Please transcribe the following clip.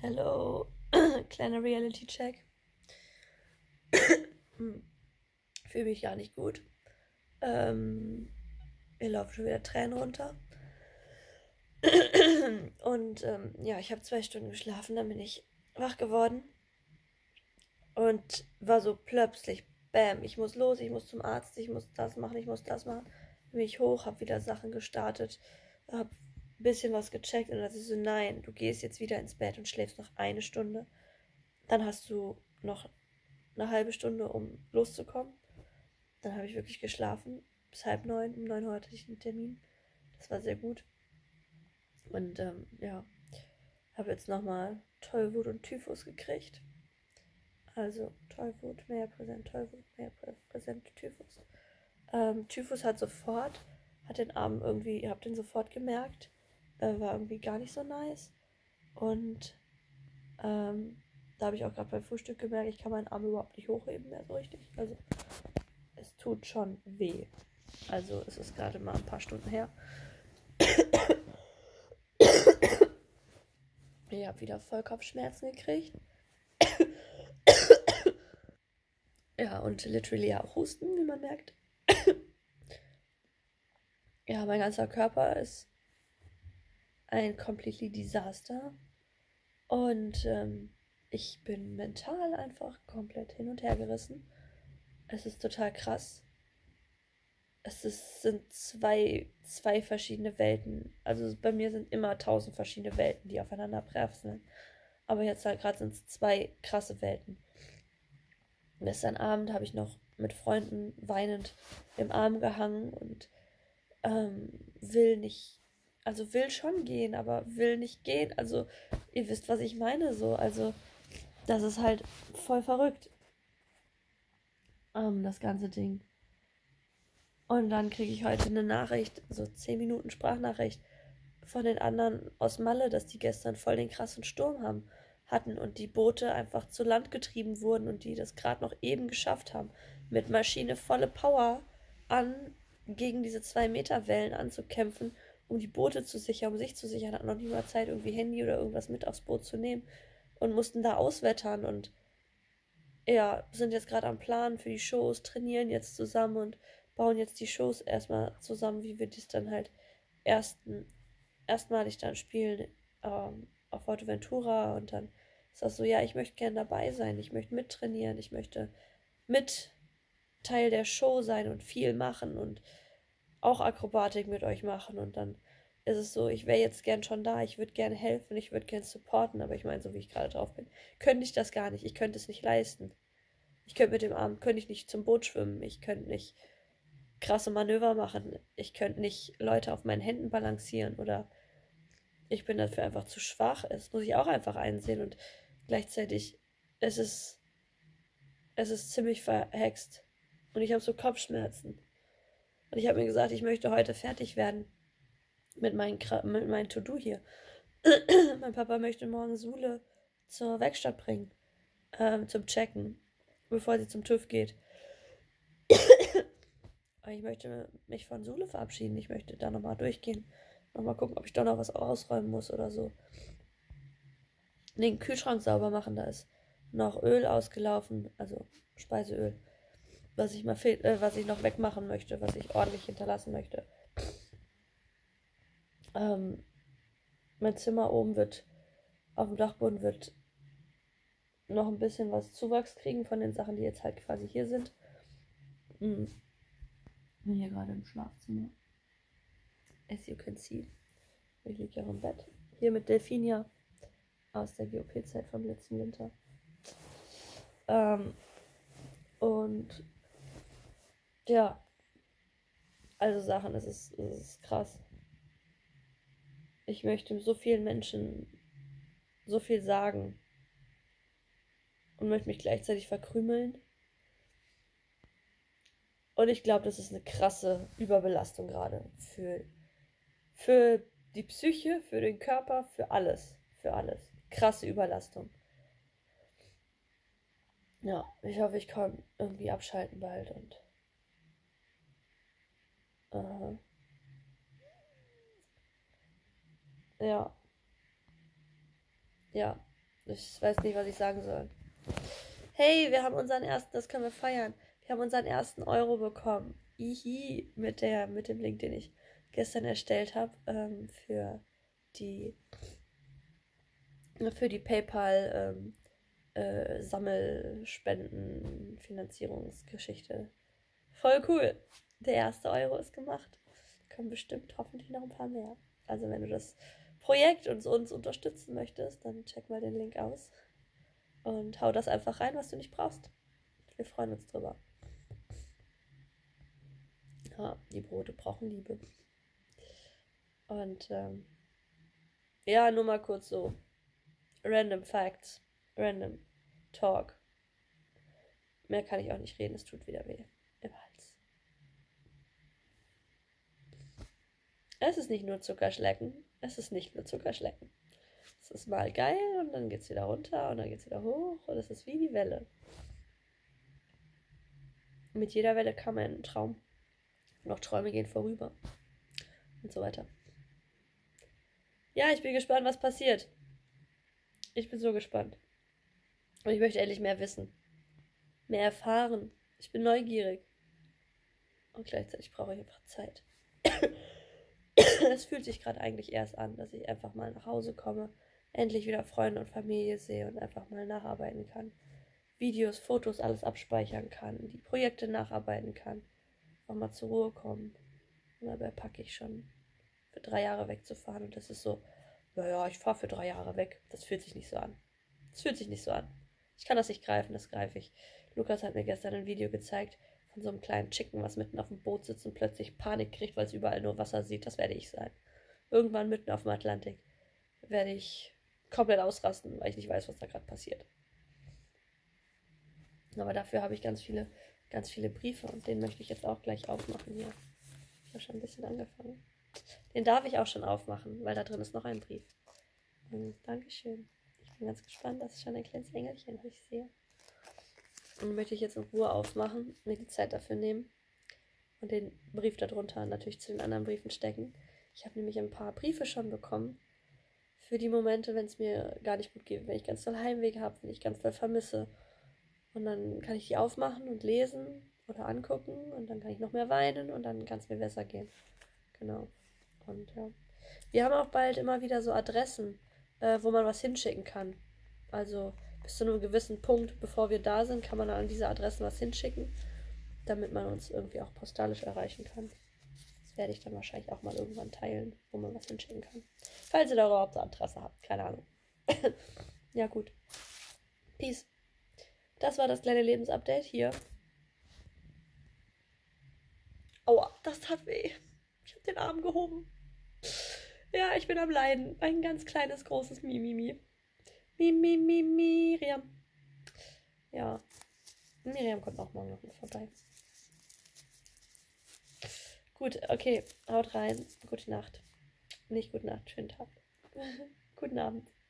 Hello, kleiner Reality-Check. Fühle mich gar nicht gut. Mir laufen schon wieder Tränen runter. Und ja, ich habe 2 Stunden geschlafen, dann bin ich wach geworden und war so plötzlich, bam, ich muss los, ich muss zum Arzt, ich muss das machen, ich muss das machen. Dann bin ich hoch, habe wieder Sachen gestartet, habe ein bisschen was gecheckt und dann ist so, nein, du gehst jetzt wieder ins Bett und schläfst noch eine Stunde. Dann hast du noch eine halbe Stunde, um loszukommen. Dann habe ich wirklich geschlafen. Bis 8:30. Um 9 Uhr hatte ich einen Termin. Das war sehr gut. Und ja, habe jetzt nochmal Tollwut und Typhus gekriegt. Also Tollwut, mehr präsent, Tollwut, mehr präsent, Typhus. Typhus hat den Arm irgendwie, ihr habt den sofort gemerkt. War irgendwie gar nicht so nice. Und da habe ich auch gerade beim Frühstück gemerkt, ich kann meinen Arm überhaupt nicht hochheben mehr so richtig. Also es tut schon weh. Also es ist gerade mal ein paar Stunden her. Ich habe wieder Vollkopfschmerzen gekriegt. Ja, und literally auch Husten, wie man merkt. Ja, mein ganzer Körper ist ein completely Disaster. Und ich bin mental einfach komplett hin und her gerissen. Es ist total krass. Sind zwei verschiedene Welten. Also bei mir sind immer 1000 verschiedene Welten, die aufeinander prasseln. Aber jetzt halt gerade sind es zwei krasse Welten. Gestern Abend habe ich noch mit Freunden weinend im Arm gehangen und will nicht, also will schon gehen, aber will nicht gehen. Also ihr wisst, was ich meine so. Also das ist halt voll verrückt, das ganze Ding. Und dann kriege ich heute eine Nachricht, so 10 Minuten Sprachnachricht von den anderen aus Malle, dass die gestern voll den krassen Sturm hatten und die Boote einfach zu Land getrieben wurden und die das gerade noch eben geschafft haben, mit Maschine volle Power an gegen diese 2 Meter Wellen anzukämpfen, um die Boote zu sichern, um sich zu sichern, hatten noch nie mal Zeit, irgendwie Handy oder irgendwas mit aufs Boot zu nehmen und mussten da auswettern und ja, sind jetzt gerade am Plan für die Shows, trainieren jetzt zusammen und bauen jetzt die Shows erstmal zusammen, wie wir das dann halt erstmalig dann spielen auf Ventura und dann ist das so, ja, ich möchte gerne dabei sein, ich möchte mittrainieren, ich möchte mit Teil der Show sein und viel machen und auch Akrobatik mit euch machen und dann ist es so, ich wäre jetzt gern schon da, ich würde gerne helfen, ich würde gerne supporten, aber ich meine, so wie ich gerade drauf bin, könnte ich das gar nicht, ich könnte es nicht leisten. Ich könnte mit dem Arm, könnte ich nicht zum Boot schwimmen, ich könnte nicht krasse Manöver machen, ich könnte nicht Leute auf meinen Händen balancieren oder ich bin dafür einfach zu schwach. Das muss ich auch einfach einsehen und gleichzeitig es ist es ist ziemlich verhext und ich habe so Kopfschmerzen. Und ich habe mir gesagt, ich möchte heute fertig werden mit meinem To-Do hier. Mein Papa möchte morgen Sule zur Werkstatt bringen, zum Checken, bevor sie zum TÜV geht. Aber ich möchte mich von Sule verabschieden. Ich möchte da nochmal durchgehen. Nochmal gucken, ob ich doch noch was ausräumen muss oder so. Den Kühlschrank sauber machen, da ist noch Öl ausgelaufen, also Speiseöl, was ich noch wegmachen möchte, was ich ordentlich hinterlassen möchte. Mein Zimmer oben auf dem Dachboden wird noch ein bisschen was Zuwachs kriegen von den Sachen, die jetzt halt quasi hier sind. Ich bin hier gerade im Schlafzimmer. As you can see. Ich liege ja im Bett. Hier mit Delfinia aus der GOP-Zeit vom letzten Winter. Und ja, also Sachen, es ist krass. Ich möchte so vielen Menschen so viel sagen und möchte mich gleichzeitig verkrümeln. Und ich glaube, das ist eine krasse Überbelastung gerade für die Psyche, für den Körper, für alles. Für alles. Krasse Überlastung. Ja, ich hoffe, ich kann irgendwie abschalten bald und ja, ja, Ich weiß nicht, was ich sagen soll. Hey, wir haben unseren ersten, das können wir feiern. Wir haben unseren ersten Euro bekommen. Ihi, mit dem Link, den ich gestern erstellt habe, für die PayPal Sammelspenden, Finanzierungsgeschichte. Voll cool. Der erste Euro ist gemacht. Können bestimmt hoffentlich noch ein paar mehr. Also wenn du das Projekt und uns unterstützen möchtest, dann check mal den Link aus und hau das einfach rein, was du nicht brauchst. Wir freuen uns drüber. Ja, die Brote brauchen Liebe. Und ja, nur mal kurz so Random Facts, Random Talk. Mehr kann ich auch nicht reden, es tut wieder weh im Hals. Es ist nicht nur Zuckerschlecken, es ist nicht nur Zuckerschlecken. Es ist mal geil und dann geht's wieder runter und dann geht's wieder hoch und es ist wie die Welle. Mit jeder Welle kam ein Traum. Und auch Träume gehen vorüber. Und so weiter. Ja, ich bin gespannt, was passiert. Ich bin so gespannt. Und ich möchte endlich mehr wissen. Mehr erfahren. Ich bin neugierig. Und gleichzeitig brauche ich einfach Zeit. Es fühlt sich gerade eigentlich erst an, dass ich einfach mal nach Hause komme, endlich wieder Freunde und Familie sehe und einfach mal nacharbeiten kann. Videos, Fotos, alles abspeichern kann, die Projekte nacharbeiten kann, auch mal zur Ruhe kommen. Und dabei packe ich schon für 3 Jahre wegzufahren und das ist so, naja, ich fahre für 3 Jahre weg. Das fühlt sich nicht so an. Das fühlt sich nicht so an. Ich kann das nicht greifen, das greife ich. Lukas hat mir gestern ein Video gezeigt von so einem kleinen Chicken, was mitten auf dem Boot sitzt und plötzlich Panik kriegt, weil es überall nur Wasser sieht. Das werde ich sein. Irgendwann mitten auf dem Atlantik werde ich komplett ausrasten, weil ich nicht weiß, was da gerade passiert. Aber dafür habe ich ganz viele Briefe und den möchte ich jetzt auch gleich aufmachen hier. Ich habe schon ein bisschen angefangen. Den darf ich auch schon aufmachen, weil da drin ist noch ein Brief. Dankeschön. Ich bin ganz gespannt. Das ist schon ein kleines Engelchen, was ich sehe. Und den möchte ich jetzt in Ruhe aufmachen, mir die Zeit dafür nehmen und den Brief darunter natürlich zu den anderen Briefen stecken. Ich habe nämlich ein paar Briefe schon bekommen für die Momente, wenn es mir gar nicht gut geht, wenn ich ganz doll Heimweh habe, wenn ich ganz doll vermisse. Und dann kann ich die aufmachen und lesen oder angucken und dann kann ich noch mehr weinen und dann kann es mir besser gehen. Genau. Und ja. Wir haben auch bald immer wieder so Adressen, wo man was hinschicken kann. Also bis zu einem gewissen Punkt, bevor wir da sind, kann man an diese Adressen was hinschicken, damit man uns irgendwie auch postalisch erreichen kann. Das werde ich dann wahrscheinlich auch mal irgendwann teilen, wo man was hinschicken kann. Falls ihr da überhaupt Adresse habt, keine Ahnung. Ja gut. Peace. Das war das kleine Lebensupdate hier. Aua, das tat weh. Ich habe den Arm gehoben. Ja, ich bin am Leiden. Ein ganz kleines, großes Mimimi. Miriam. Ja. Miriam kommt auch morgen noch mit vorbei. Gut, okay. Haut rein. Gute Nacht. Nicht gute Nacht, schönen Tag. Guten Abend.